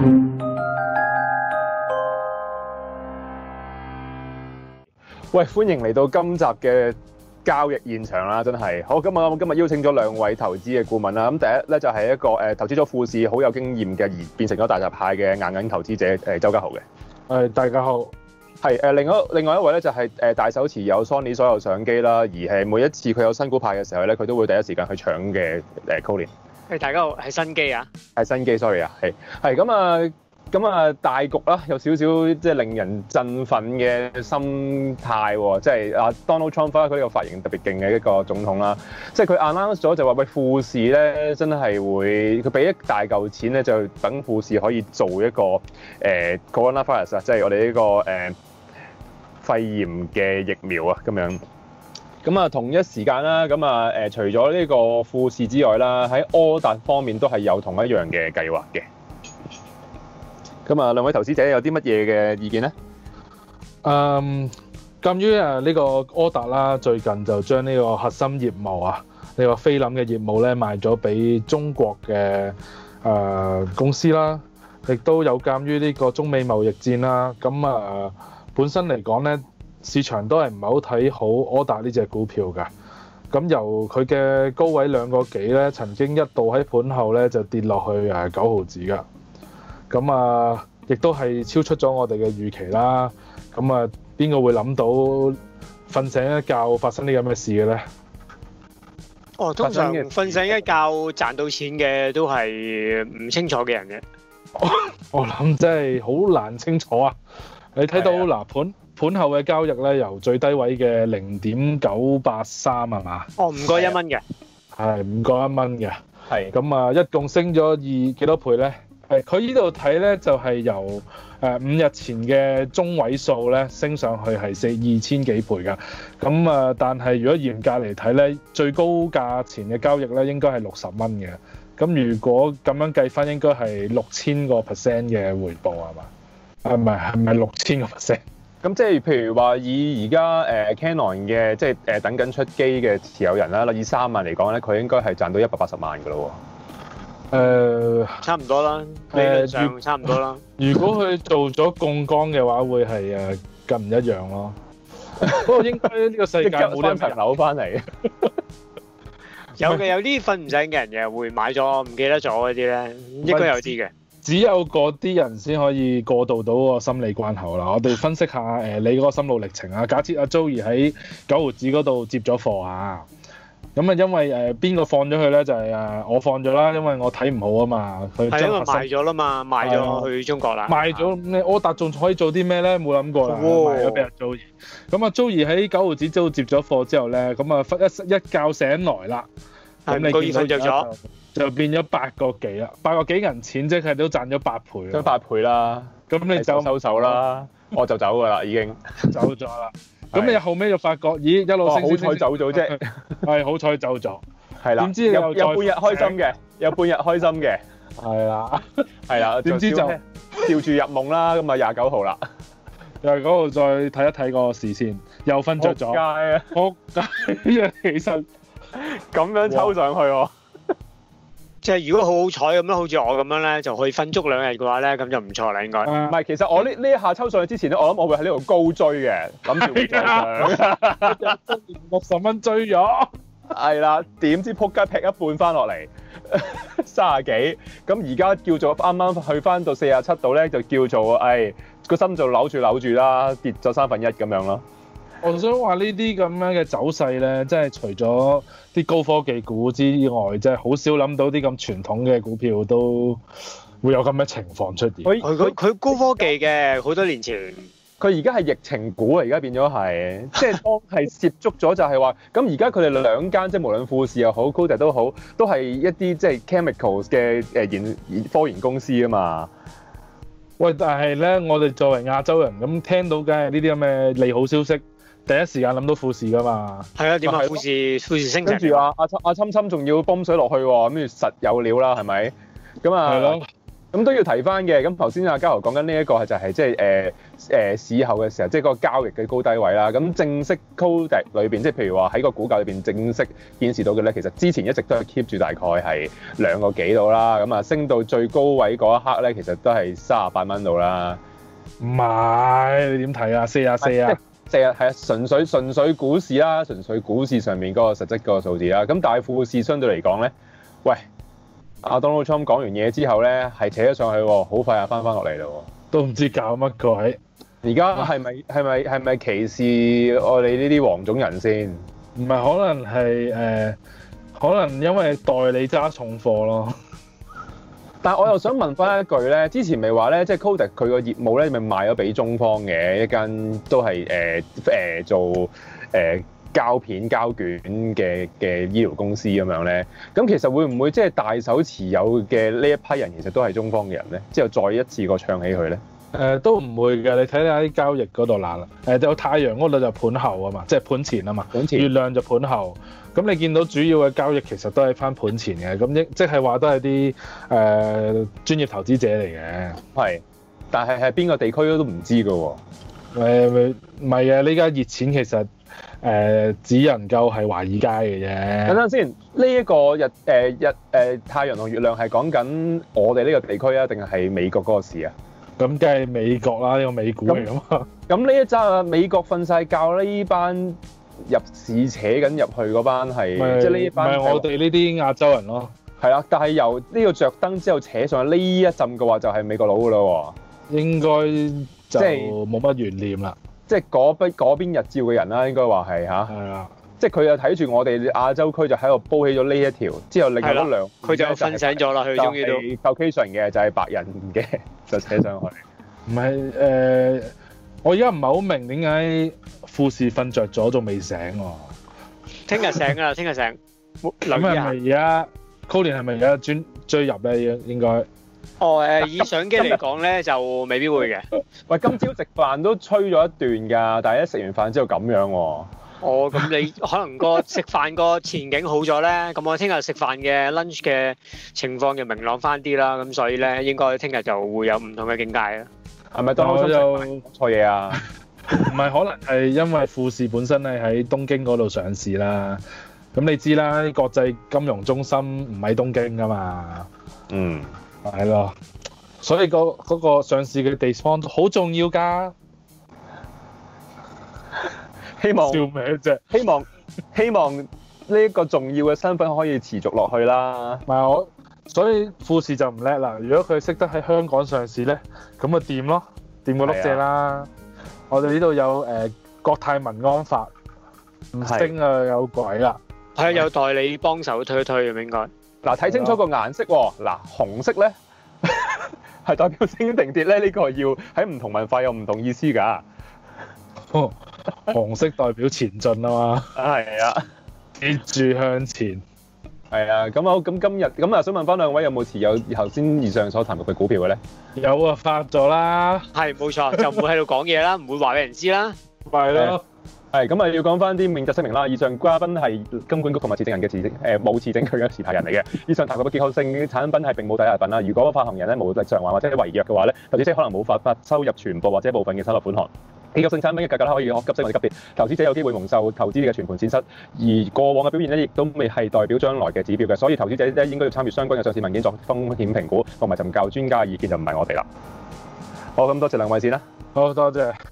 喂，歡迎嚟到今集嘅交易現場啦，真係好。今日邀請咗兩位投資嘅顧問啦。咁第一咧就係一個投資咗富士好有經驗嘅，而變成咗大閘蟹嘅硬銀投資者周家豪嘅。 大家好。 係另外一位咧就係大手持有 Sony 所有相機啦，而係每一次佢有新股派嘅時候咧，佢都會第一時間去搶嘅Colin。 大家好，係新機啊。係新機 ，sorry 啊，係咁啊，大局啦，有少少即係令人振奮嘅心態喎，即係啊 Donald Trump 佢呢個髮型特別勁嘅一個總統啦，即係佢 announce 咗就話喂，富士咧真係會佢俾一大嚿錢咧，就等富士可以做一個coronavirus 啊，即係我哋呢個肺炎嘅疫苗啊咁樣。咁啊，同一時間啦，咁啊除咗呢個富士之外啦，喺柯達方面都係有同一樣嘅計劃嘅。咁啊，兩位投資者有啲乜嘢嘅意見咧？ 鑑於呢個柯達啦，最近就將呢個核心業務啊，呢個菲林嘅業務咧賣咗俾中國嘅公司啦，亦都有鑑於呢個中美貿易戰啦，咁本身嚟講咧，市場都係唔係好睇好柯達呢隻股票㗎。咁由佢嘅高位2個幾咧，曾經一度喺盤後咧就跌落去9毫子㗎。咁亦都係超出咗我哋嘅預期啦。咁邊個會諗到瞓醒一覺發生啲咁嘅事嘅咧？ 通常瞓醒一覺賺到錢嘅都係唔清楚嘅人嘅。 我諗真係好難清楚啊！你睇到嗱盤後嘅交易咧，由最低位嘅0.983係嘛？唔過 1蚊嘅。 係唔過1蚊嘅。 係。 咁一共升咗幾多倍咧？佢呢度睇咧就係由5日前嘅中位數咧升上去係2000幾倍㗎。咁但係如果嚴格嚟睇咧，最高價錢嘅交易咧應該係60蚊嘅。咁如果咁樣計翻，應該係6000% 嘅回報係嘛？係咪6000%？ 咁即係譬如話以而家Canon 嘅即係等緊出機嘅持有人啦，以3萬嚟講咧，佢應該係賺到180萬㗎咯喎。 差唔多啦，理論上差唔多啦。 如果佢做咗槓桿嘅話，會係更唔一樣咯。不過應該呢個世界冇得層樓翻嚟。 有啲瞓唔醒嘅人嘅會買咗唔記得咗嗰啲咧，應該有啲嘅。 只有嗰啲人先可以過渡到個心理關口啦。我哋分析下你嗰個心路歷程啊。假設阿 Joey 喺9毫子嗰度接咗貨啊。咁因為邊個放咗佢咧？就係我放咗啦，因為我睇唔好啊嘛。佢係因為賣咗啦嘛，賣咗去中國啦。 賣咗，你柯達仲可以做啲咩咧？冇諗過啦，賣咗俾阿 Joey。咁阿 Joey 喺9毫子都接咗貨之後咧，咁一覺醒來啦，咁你見到就變咗8個幾啦，8個幾銀錢，即係都賺咗8倍。 都8倍啦， 咁你就收手啦，我就走㗎啦，已經走咗啦。咁你後尾就發覺，咦，一路升， 好彩走咗啫， 係好彩走咗， 係啦。 點知有半日開心嘅，有半日開心嘅，係啦，點知就吊住入夢啦。咁啊29號啦 ，29號再睇一睇個視線，又瞓着咗。仆街，起身咁樣抽上去喎。 即係如果好彩咁樣，好似我咁樣咧，就可以瞓足2日嘅話咧，咁就唔錯啦，應該。 唔係，其實我呢一下抽上去之前咧，我諗我會喺呢度高追嘅，諗住會再上。 60蚊追咗。 係啦，點知撲街劈一半翻落嚟，30幾。咁而家叫做啱啱去翻到47度咧，就叫做個心就扭住啦，跌咗1/3咁樣咯。 我想話呢啲咁樣嘅走勢咧，真係除咗啲高科技股之外，真係好少諗到啲咁傳統嘅股票都會有咁嘅情況出現。 佢高科技嘅，好多年前。 佢而家係疫情股啊，而家變咗係，即係當係涉足咗就係話，咁而家佢哋兩間即係無論富士又好，高迪都好，都係一啲即係 chemicals 嘅科研公司啊嘛。 喂，但係咧，我哋作為亞洲人咁聽到嘅呢啲咁嘅利好消息，第一時間諗到富士噶嘛。 係啊，點啊？富士升跟住阿侵仲要泵水落去喎，咁實有料啦，係咪？咁啊，係咯。 咁都要提翻嘅。咁頭先阿嘉豪講緊呢一個就係即係市後嘅時候，即係嗰個交易嘅高低位啦。咁正式 Kodak 裏邊，即係譬如話喺個股價裏邊正式顯示到嘅咧，其實之前一直都係 keep 住大概係2個幾度啦。咁啊升到最高位嗰一刻咧，其實都係38蚊度啦。 唔係，你點睇啊？44啊？ 係啊，純粹股市啦，純粹股市上面嗰個實質嗰個數字啦。咁但係富士相對嚟講咧，喂，阿 Donald Trump 講完嘢之後咧，係扯咗上去喎，好快又翻落嚟咯。 都唔知搞乜鬼。 而家係咪歧視我哋呢啲黃種人先？ 唔係，可能係可能因為代理揸重貨咯。 但係我又想問翻一句咧，之前咪話咧，即係 Kodak 佢個業務咧，咪賣咗俾中方嘅一間都係做膠片膠卷嘅醫療公司咁樣咧。咁其實會唔會即係大手持有嘅呢一批人，其實都係中方嘅人咧？之後再一次過唱起佢咧？ 都唔會嘅，你睇下啲交易嗰度嗱，有太陽嗰度就盤後啊嘛，即係盤前啊嘛， 盤前月亮就盤後。咁你見到主要嘅交易其實都係翻盤前嘅，咁即係話都係啲專業投資者嚟嘅。係， 但係邊個地區都唔知㗎喎。 唔係啊，呢家熱錢其實只能夠係華爾街嘅啫。 等陣先，呢一個太陽同月亮係講緊我哋呢個地區啊，定係美國嗰個市啊？ 咁梗係美國啦，呢個美股嚟㗎嘛。 咁呢一紮美國瞓晒覺呢班入市扯緊入去嗰班係，即係呢一班。 唔係我哋呢啲亞洲人咯。 係啦，但係由呢個着燈之後扯上去呢一陣嘅話，就係美國佬㗎咯喎。 應該就冇乜懸念啦。 即係嗰邊日照嘅人啦，應該話係嚇。係啦。 即係佢又睇住我哋亞洲區就喺度煲起咗呢一條，之後另外嗰兩佢就瞓醒咗啦，佢終於都 location 嘅就係白人嘅就扯上去。 唔係我而家唔係好明點解富士瞓着咗仲未醒喎？ 聽日醒㗎啦，聽日醒。 咁係咪而家 Colin 係咪而家追入咧？應該。 以相機嚟講咧，就未必會嘅。 喂，今朝食飯都吹咗一段㗎，但係一食完飯之後咁樣喎。 咁你可能個食飯個前景好咗咧，咁我聽日食飯嘅 lunch 嘅情況就明朗翻啲啦，咁所以咧應該聽日就會有唔同嘅境界啦。 係咪當我又講錯嘢啊？ 唔係，可能係因為富士本身係喺東京嗰度上市啦。咁你知啦，國際金融中心唔喺東京㗎嘛。 嗯， 係咯。所以嗰個上市嘅地方好重要㗎。 希望笑咩啫？ 希望呢一個重要嘅身份可以持續落去啦。 唔係所以富士就唔叻啦。如果佢識得喺香港上市咧，咁咪掂咯，掂個碌蔗啦。我哋呢度有國泰民安法，唔升啊有鬼啦。 係啊，有代理幫手推一推咁應該。 嗱，睇清楚個顏色喎。嗱，紅色咧係代表升定跌咧？呢個要喺唔同文化有唔同意思㗎。 紅色代表前進啊嘛， 係啊， 記住向前。 係啊，咁好，咁今日咁啊，想問翻兩位有冇持有頭先以上所談及嘅股票嘅咧？ 有啊，發咗啦。 係冇錯，就唔會喺度講嘢啦，唔會話俾人知啦。 係咯。 係咁啊，要講翻啲免責聲明啦。以上嘉賓係金管局同埋持證人嘅冇持證佢嘅持牌人嚟嘅。以上談及嘅結構性產品係並冇抵押品啦。如果發行人咧無力償還或者違約嘅話咧，投資者可能冇法收入全部或者部分嘅收入款項。結構性產品嘅價格咧可以急升或者急跌，投資者有機會蒙受投資嘅全盤損失。而過往嘅表現咧亦都未係代表將來嘅指標嘅，所以投資者咧應該要參閱相關嘅上市文件作風險評估，同埋尋求專家嘅意見，就唔係我哋啦。好，咁多謝兩位先啦。 好多謝。